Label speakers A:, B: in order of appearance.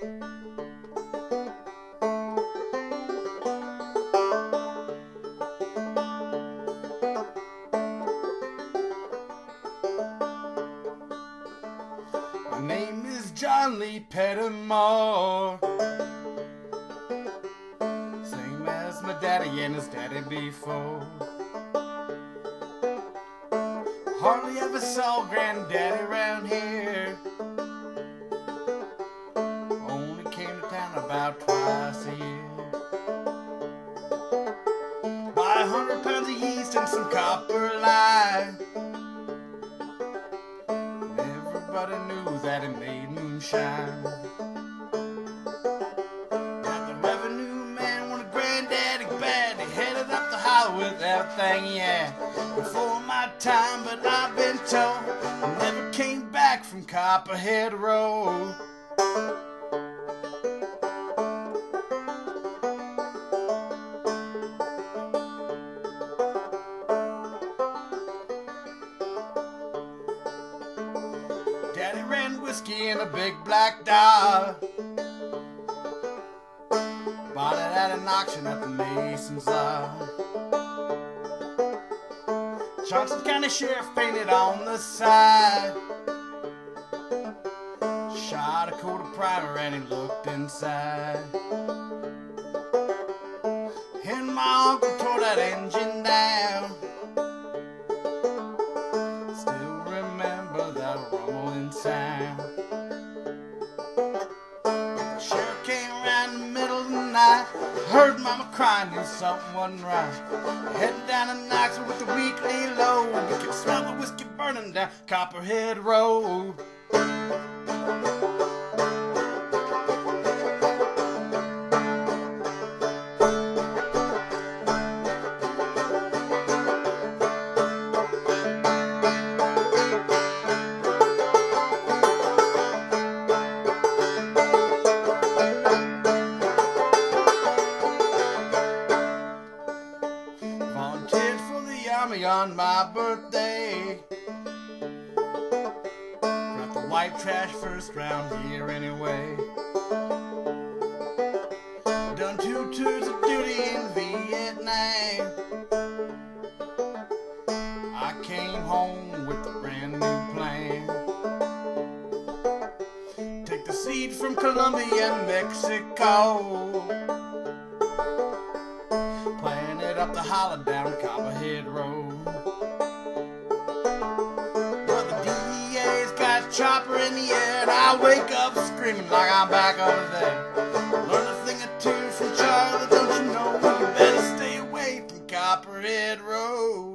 A: My name is John Lee Pettimore, same as my daddy and his daddy before. Hardly ever saw granddaddy around here, only came to town about twice a year. Buy 100 pounds of yeast and some copper lime. Everybody knew that it made moonshine. Now the revenue man wanted granddaddy bad. He headed up the highway with everything he had. Before my time, but I've been told he never came back from Copperhead Road. Daddy ran whiskey in a big black dog. Bought it at an auction at the Mason's Law. Johnson County Sheriff painted on the side. Shot a coat of primer and he looked inside. And my uncle tore that engine down. Still remember that rumbling sound. The sheriff came around in the middle of the night. Heard mama crying, knew something wasn't right. Heading down to Knoxville with the weekly load. You could smell the whiskey burning down Copperhead Road. Volunteered for the army on my birthday. Got the white trash first round here anyway. Done 2 tours of duty in Vietnam. I came home with a brand new plan. Take the seed from Colombia and Mexico. Planted up the hollow down Copperhead Road. Well, the DEA's got a chopper in the air, and I wake up screaming like I'm back over there. Learn a thing or two from Charlie, don't you know? You better stay away from Copperhead Road.